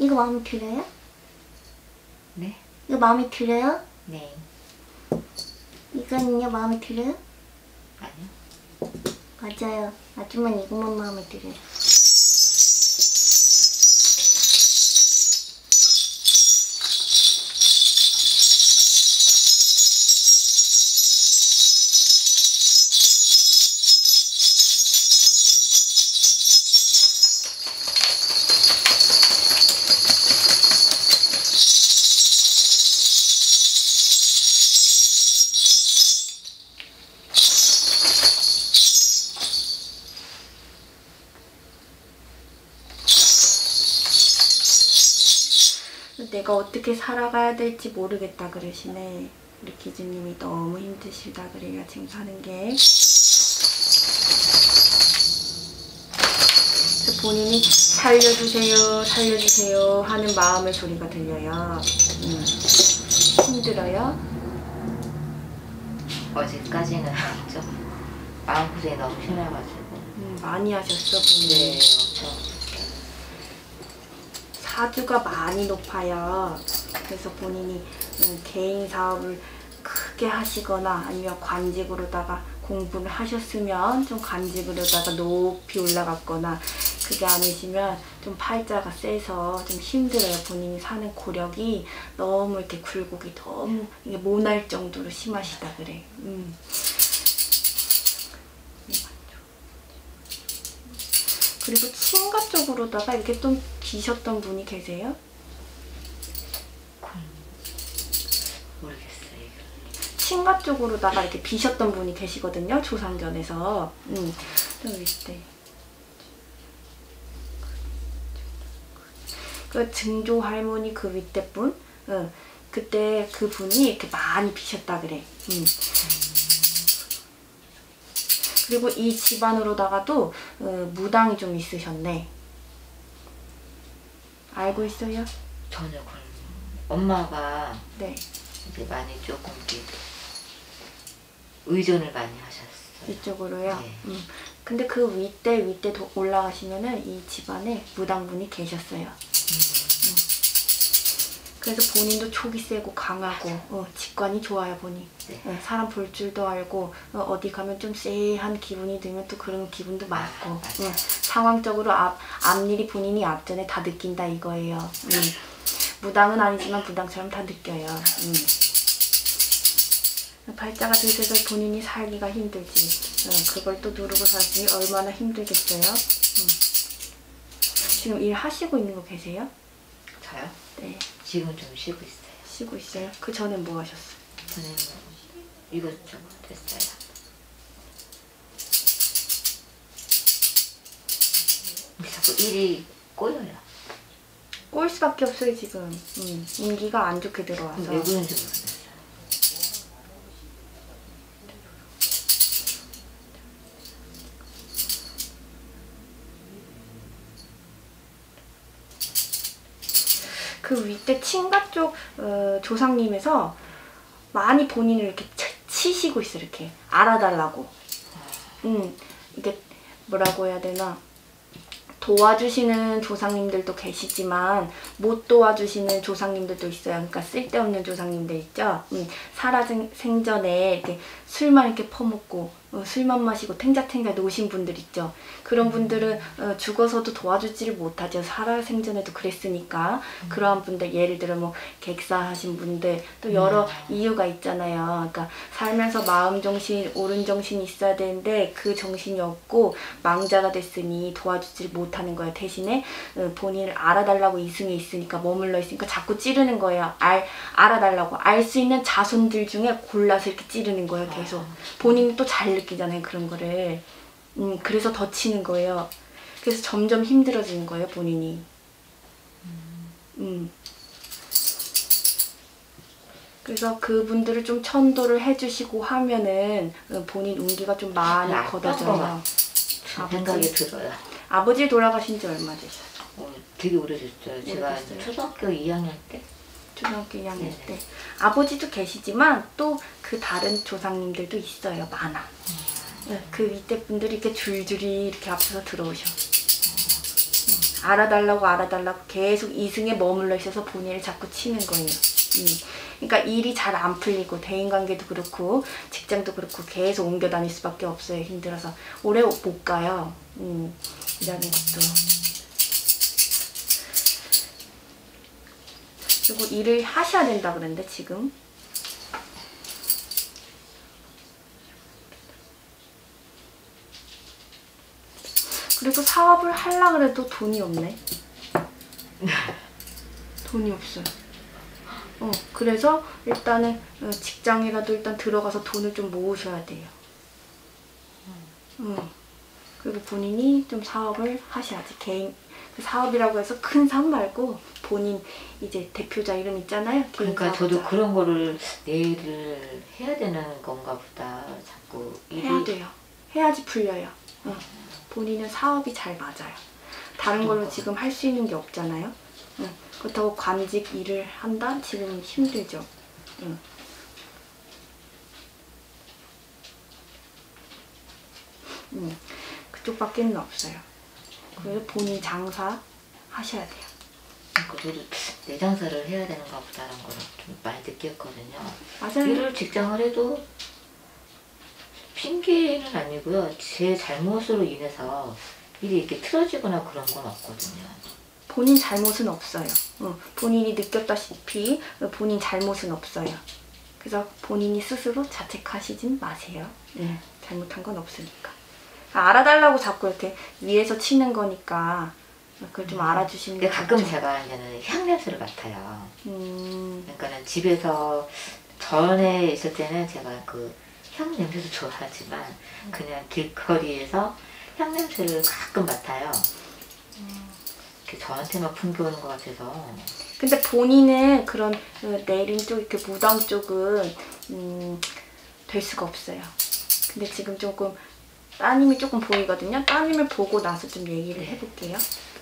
이거 마음에 들어요? 네? 이거 마음에 들어요? 네. 이거는요 마음에 들어요? 아니요. 맞아요. 아줌마는 이것만 마음에 들어요. 내가 어떻게 살아가야 될지 모르겠다 그러시네. 우리 기주님이 너무 힘드시다 그래요. 지금 사는 게. 그래서 본인이 살려주세요, 살려주세요 하는 마음의 소리가 들려요. 힘들어요? 어제까지는 좀 마음고생이 너무 심해가지고. 많이 하셨어, 본인. 네, 엄청. 사주가 많이 높아요. 그래서 본인이 개인 사업을 크게 하시거나 아니면 관직으로다가 공부를 하셨으면 좀 관직으로다가 높이 올라갔거나, 그게 아니시면 좀 팔자가 세서 좀 힘들어요. 본인이 사는 고력이 너무 이렇게 굴곡이 너무 이게 모날 정도로 심하시다 그래. 그리고 친가 쪽으로다가 이렇게 좀 기셨던 분이 계세요? 모르겠어요. 친가 쪽으로다가 이렇게 비셨던 분이 계시거든요. 조상전에서. 좀 밑에. 그 증조 할머니 그 밑에 분? 그때 그 분이 이렇게 많이 비셨다 그래. 그리고 이 집안으로다가도 무당이 좀 있으셨네. 알고 있어요? 전혀 그런. 엄마가 네. 이제 많이 조금 이렇게 의존을 많이 하셨어요. 이쪽으로요? 네. 근데 그 윗대 올라가시면은 이 집안에 무당분이 계셨어요. 그래서 본인도 촉이 세고 강하고 직관이 좋아요. 본인. 네. 사람 볼 줄도 알고 어디 가면 좀 쎄한 기분이 들면 또 그런 기분도 많고 상황적으로 앞일이 본인이 앞전에 다 느낀다 이거예요. 무당은 아니지만 무당처럼 다 느껴요. 팔자가 드셔서 본인이 살기가 힘들지. 그걸 또 누르고 사시니 얼마나 힘들겠어요. 지금 일 하시고 있는 거 계세요? 저요? 네. 지금 좀 쉬고 있어요. 쉬고 있어요? 그 전엔 뭐 하셨어요? 저는 이것저것 됐어요. 근데 자꾸 일이 꼬여요. 꼴 수밖에 없어요 지금. 인기가 안 좋게 들어와서. 왜 그런지 모르겠어요. 그 윗대 친가 쪽 조상님에서 많이 본인을 이렇게 치시고 있어. 이렇게 알아달라고. 이게 뭐라고 해야 되나, 도와주시는 조상님들도 계시지만 못 도와주시는 조상님들도 있어요. 그러니까 쓸데없는 조상님들 있죠. 살아생전에 이렇게 술만 이렇게 퍼먹고 술만 마시고 탱자탱자 노신 분들 있죠. 그런 분들은 죽어서도 도와주지를 못하죠. 살아생전에도 그랬으니까. 그러한 분들, 예를 들어 뭐 객사하신 분들, 또 여러 이유가 있잖아요. 그러니까 살면서 마음 정신, 옳은 정신이 있어야 되는데 그 정신이 없고 망자가 됐으니 도와주지를 못하는 거예요. 대신에 본인을 알아달라고 이승에 있으니까, 머물러 있으니까 자꾸 찌르는 거예요. 알아달라고. 알 수 있는 자손들 중에 골라서 이렇게 찌르는 거예요. 계속. 본인이 또 잘 느끼잖아요. 그런 거를. 그래서 더 치는 거예요. 그래서 점점 힘들어지는 거예요. 본인이. 그래서 그분들을 좀 천도를 해주시고 하면은 본인 운기가 좀 많이 걷어져요. 생각이 들어요. 아버지 돌아가신 지 얼마 되셨어요? 되게 오래됐어요. 제가 오래됐어요? 초등학교 2학년 때. 초등학교 2학년 네네. 때. 아버지도 계시지만 또 그 다른 조상님들도 있어요. 많아. 그 윗대 분들이 이렇게 줄줄이 이렇게 앞서서 들어오셔. 알아달라고 계속 이승에 머물러 있어서 본인을 자꾸 치는 거예요. 그러니까 일이 잘 안 풀리고 대인관계도 그렇고 직장도 그렇고 계속 옮겨 다닐 수밖에 없어요. 힘들어서 오래 못 가요. 일하는 것도. 그리고 일을 하셔야 된다 그랬는데 지금 그리고 사업을 하려고 해도 돈이 없네. 돈이 없어요. 그래서 일단은 직장이라도 일단 들어가서 돈을 좀 모으셔야 돼요. 그리고 본인이 좀 사업을 하셔야지. 개인 사업이라고 해서 큰 사업 말고 본인 이제 대표자 이름 있잖아요. 그러니까 저도 그런 거를 내일을 해야 되는 건가 보다. 자꾸 일이 해야 돼요. 해야지 풀려요. 본인은 사업이 잘 맞아요. 다른 걸로 지금 할 수 있는 게 없잖아요. 그렇다고 관직 일을 한다? 지금 힘들죠. 그쪽밖에는 없어요. 그래서 본인 장사 하셔야 돼요. 그러니까 저도 내 장사를 해야 되는가 보다라는 걸 좀 많이 느꼈거든요. 맞아요. 일을 직장을 해도 핑계는 아니고요. 제 잘못으로 인해서 일이 이렇게 틀어지거나 그런 건 없거든요. 본인 잘못은 없어요. 본인이 느꼈다시피 본인 잘못은 없어요. 그래서 본인이 스스로 자책하시진 마세요. 잘못한 건 없으니까. 알아달라고 자꾸 이렇게 위에서 치는 거니까 그걸 좀 알아주시는 게 가끔 좋죠. 제가 이제는 향 냄새를 맡아요. 그러니까는 집에서 전에 있을 때는 제가 그 향 냄새도 좋아하지만 그냥 길거리에서 향 냄새를 가끔 맡아요. 저한테만 풍겨오는 것 같아서. 근데 본인은 그런 내린 쪽 이렇게 무당 쪽은 될 수가 없어요. 근데 지금 조금 따님이 조금 보이거든요. 따님을 보고 나서 좀 얘기를 해볼게요.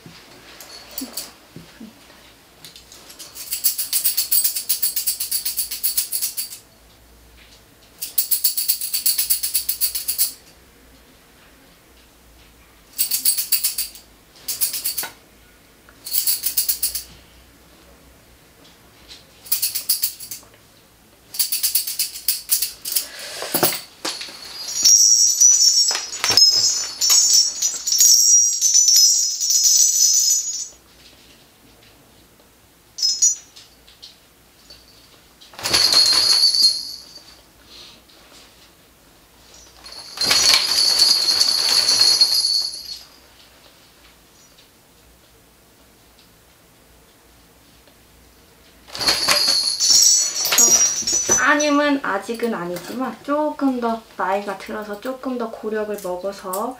따님은 아직은 아니지만 조금 더 나이가 들어서 조금 더 고력을 먹어서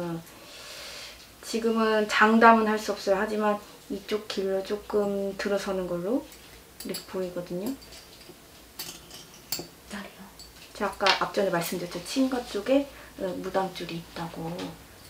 지금은 장담은 할 수 없어요. 하지만 이쪽 길로 조금 들어서는 걸로 이렇게 보이거든요. 딸이요? 제가 아까 앞전에 말씀드렸죠. 친가 쪽에 무당줄이 있다고.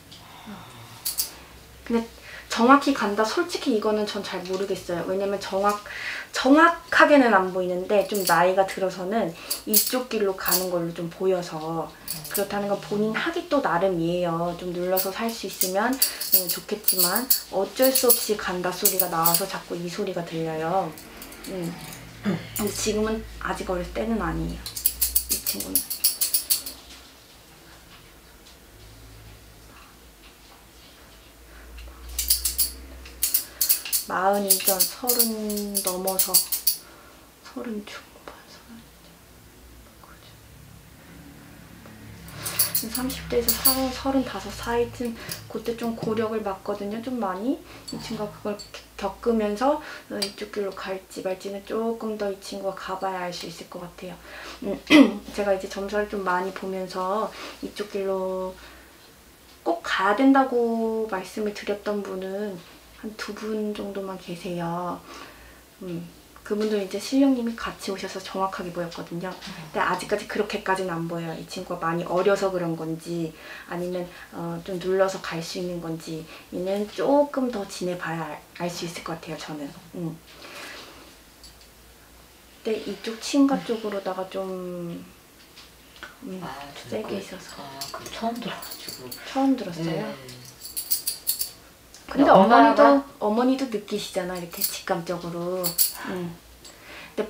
근데 정확히 간다? 솔직히 이거는 전 잘 모르겠어요. 왜냐면 정확하게는 안 보이는데 좀 나이가 들어서는 이쪽 길로 가는 걸로 좀 보여서 그렇다는 건 본인 학이 또 나름이에요. 좀 눌러서 살 수 있으면 좋겠지만 어쩔 수 없이 간다 소리가 나와서 자꾸 이 소리가 들려요. 근데 지금은 아직 어릴 때는 아니에요. 이 친구는. 마흔 이전 30 넘어서 30 중반 30대에서 35 사이쯤 그때 좀 고력을 맞거든요. 좀 많이. 이 친구가 그걸 겪으면서 이쪽 길로 갈지 말지는 조금 더 이 친구가 가봐야 알 수 있을 것 같아요. 제가 이제 점사를 좀 많이 보면서 이쪽 길로 꼭 가야 된다고 말씀을 드렸던 분은 한 2분 정도만 계세요. 그분도 이제 신령님이 같이 오셔서 정확하게 보였거든요. 근데 아직까지 그렇게까지는 안 보여요. 이 친구가 많이 어려서 그런 건지 아니면 좀 눌러서 갈 수 있는 건지는 조금 더 지내봐야 알 수 있을 것 같아요. 저는. 근데 이쪽 친가 쪽으로다가 좀 세게 있어서. 그럼 처음 들어가지고. 처음 들었어요? 네. 근데 어머니도 느끼시잖아, 이렇게 직감적으로. 근데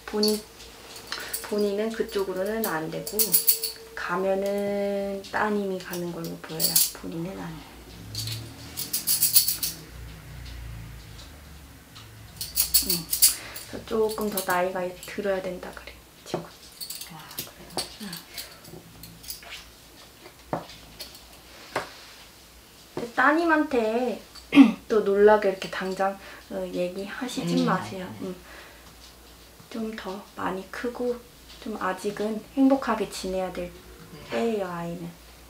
본인은 그쪽으로는 안 되고, 가면은 따님이 가는 걸로 보여요. 본인은 안 해요. 그래서 조금 더 나이가 들어야 된다 그래, 지금. 아, 그래요? 따님한테 또 놀라게 이렇게 당장 얘기하시진 마세요. 좀 더 많이 크고 좀 아직은 행복하게 지내야 될 때예요, 아이는.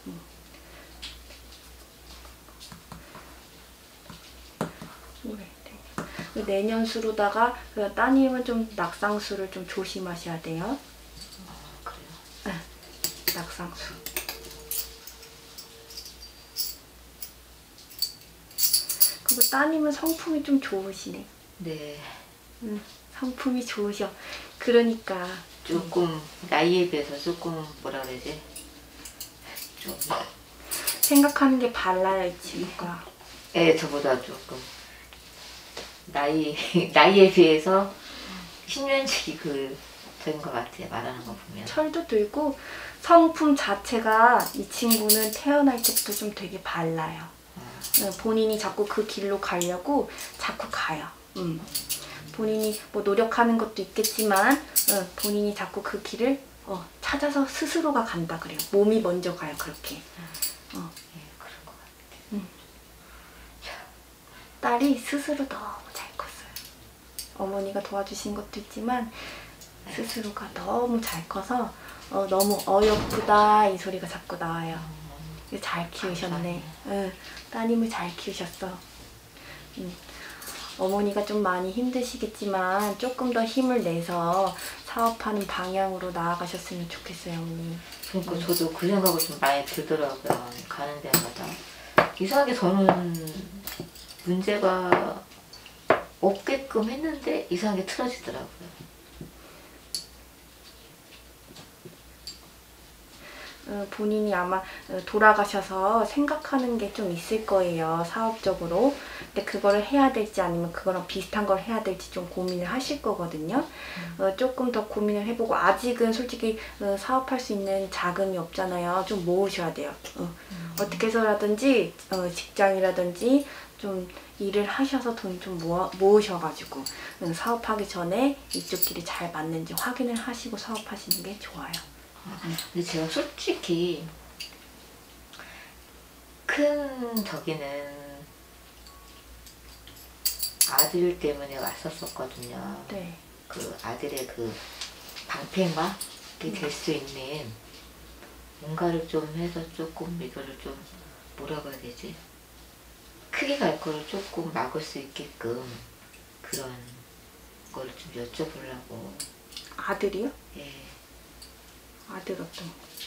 내년수로다가 따님은 좀 낙상수를 좀 조심하셔야 돼요. 아, 그래요? 네, 낙상수. 그리고 따님은 성품이 좀 좋으시네. 네. 성품이 좋으셔. 그러니까 조금 나이에 비해서 조금 뭐라 그러지? 좀 생각하는 게 발라요, 이 친구가. 예, 저보다 조금 나이에 비해서 10년씩이 적인 것 같아요. 말하는 거 보면. 철도 들고 성품 자체가 이 친구는 태어날 때부터 좀 되게 발라요. 본인이 자꾸 그 길로 가려고 자꾸 가요. 본인이 뭐 노력하는 것도 있겠지만 본인이 자꾸 그 길을 찾아서 스스로가 간다 그래요. 몸이 먼저 가요, 그렇게. 예, 그런 것 같아요. 딸이 스스로 너무 잘 컸어요. 어머니가 도와주신 것도 있지만 스스로가 너무 잘 커서 너무 어여쁘다 이 소리가 자꾸 나와요. 잘 키우셨네. 따님을 잘 키우셨어. 어머니가 좀 많이 힘드시겠지만 조금 더 힘을 내서 사업하는 방향으로 나아가셨으면 좋겠어요, 어머니. 그러니까 저도 그 생각이 좀 많이 들더라고요. 가는 데마다. 이상하게 저는 문제가 없게끔 했는데 이상하게 틀어지더라고요. 본인이 아마 돌아가셔서 생각하는 게 좀 있을 거예요, 사업적으로. 근데 그거를 해야 될지 아니면 그거랑 비슷한 걸 해야 될지 좀 고민을 하실 거거든요. 조금 더 고민을 해보고, 아직은 솔직히 사업할 수 있는 자금이 없잖아요. 좀 모으셔야 돼요. 어떻게 해서라든지 직장이라든지 좀 일을 하셔서 돈 좀 모으셔가지고 사업하기 전에 이쪽 길이 잘 맞는지 확인을 하시고 사업하시는 게 좋아요. 근데 제가 솔직히 큰 저기는 아들 때문에 왔었거든요. 네. 그 아들의 그 방패막이 될 수 있는 뭔가를 좀 해서 조금 이거를 좀 뭐라고 해야 되지? 크게 갈 거를 조금 막을 수 있게끔 그런 거를 좀 여쭤보려고. 아들이요? 예. 아들 어떤?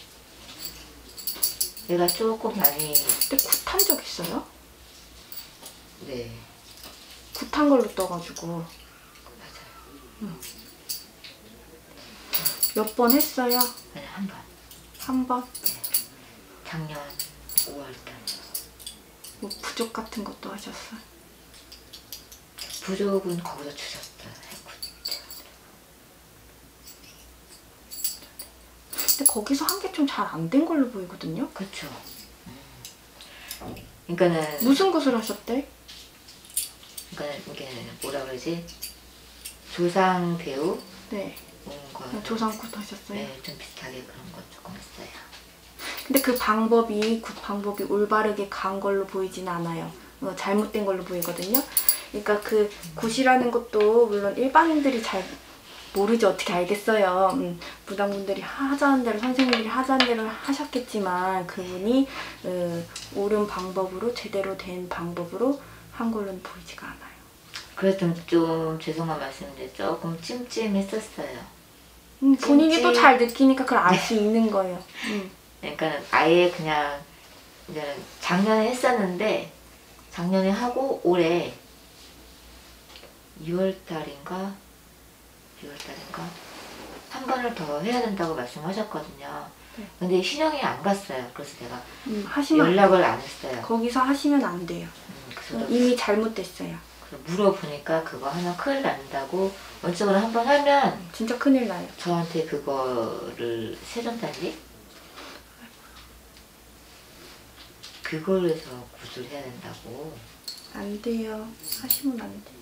내가 조금 많이. 근데 굿한 적 있어요? 네. 굿한 걸로 떠가지고. 맞아요. 몇 번 했어요? 아니, 한 번. 한 번? 네. 작년 5월달. 뭐 부족 같은 것도 하셨어요? 부족은 거기서 주셨어요. 근데 거기서 한 게 좀 잘 안 된 걸로 보이거든요? 그렇죠. 그러니까는 무슨 굿을 하셨대? 그러니까 이게 뭐라 그러지? 조상 배우? 네. 거. 조상굿 하셨어요? 네, 좀 비슷하게 그런 거 조금 했어요. 근데 그 방법이, 굿 방법이 올바르게 간 걸로 보이진 않아요. 잘못된 걸로 보이거든요. 그러니까 그 굿이라는 것도 물론 일반인들이 잘 모르지 어떻게 알겠어요. 무당분들이 하자는 대로, 선생님들이 하자는 대로 하셨겠지만 그분이 옳은 방법으로, 제대로 된 방법으로 한 걸로는 보이지가 않아요. 그래서 좀 죄송한 말씀인데 조금 찜찜했었어요. 본인이 또 잘 느끼니까 그걸 알 수 있는 거예요. 그러니까 아예 그냥 이제 작년에 했었는데 작년에 하고 올해 6월달인가 한 번을 더 해야 된다고 말씀하셨거든요. 네. 근데 신형이 안 갔어요. 그래서 내가 하시면 연락을 안 했어요. 거기서 하시면 안 돼요. 그 이미 잘못됐어요. 물어보니까 그거 하면 큰일 난다고 원적으로 한번 하면 진짜 큰일 나요. 저한테 그거를 세전단지 그걸 해서 구술해야 된다고. 안 돼요. 하시면 안 돼.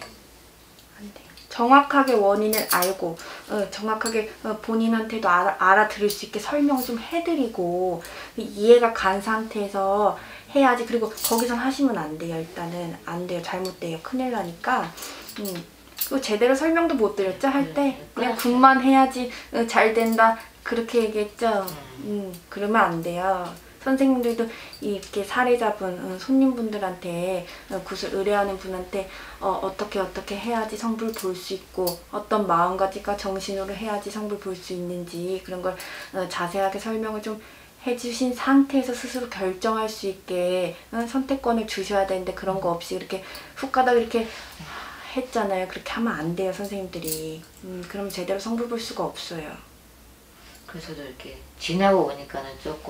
안 돼요. 정확하게 원인을 알고 정확하게 본인한테도 알아들을 수 있게 설명을 좀 해드리고 이해가 간 상태에서 해야지. 그리고 거기선 하시면 안 돼요. 일단은 안 돼요. 잘못돼요. 큰일 나니까. 그리고 제대로 설명도 못 드렸죠. 할 때 그냥 굿만 해야지 잘 된다 그렇게 얘기했죠. 그러면 안 돼요. 선생님들도 이렇게 사례자분, 손님분들한테 구슬 의뢰하는 분한테 어떻게 해야지 성불 볼 수 있고 어떤 마음가짐과 정신으로 해야지 성불 볼 수 있는지 그런 걸 자세하게 설명을 좀 해주신 상태에서 스스로 결정할 수 있게 선택권을 주셔야 되는데 그런 거 없이 이렇게 훅 가다가 이렇게 했잖아요. 그렇게 하면 안 돼요, 선생님들이. 그럼 제대로 성불 볼 수가 없어요. 그래서 저도 이렇게 지나고 오니까는 조금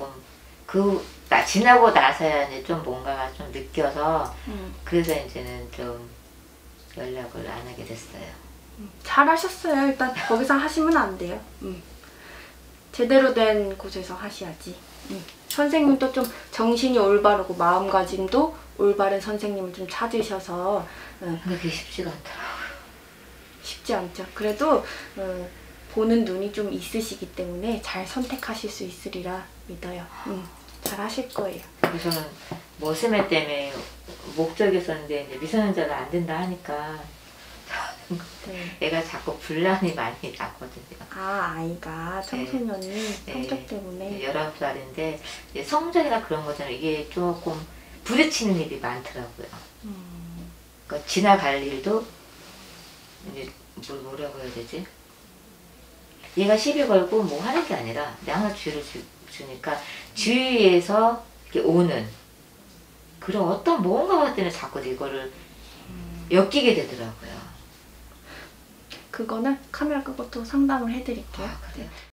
지나고 나서야 이제 좀 뭔가가 좀 느껴서 그래서 이제는 좀 연락을 안 하게 됐어요. 잘하셨어요. 일단 거기서 하시면 안 돼요. 제대로 된 곳에서 하셔야지. 선생님도 좀 정신이 올바르고 마음가짐도 올바른 선생님을 좀 찾으셔서 근데 그게 쉽지가 않더라고요. 쉽지 않죠. 그래도 보는 눈이 좀 있으시기 때문에 잘 선택하실 수 있으리라 믿어요. 잘 하실 거예요. 그래서 저는 머스매 때문에 목적이 있었는데 이제 미성년자는 안 된다 하니까 네. 애가 자꾸 분란이 많이 났거든요. 아이가 청소년이 네. 성적 때문에 19살인데 성적이나 그런 거잖아요. 이게 조금 부딪히는 일이 많더라고요. 그러니까 지나갈 일도 이제 뭐라고 해야 되지? 얘가 시비 걸고 뭐 하는 게 아니라 내가 주의를 주니까 주위에서 이렇게 오는 그런 어떤 뭔가 때문에 자꾸 이거를 엮이게 되더라고요. 그거는 카메라 끄고 또 상담을 해드릴게요. 아, 그래요?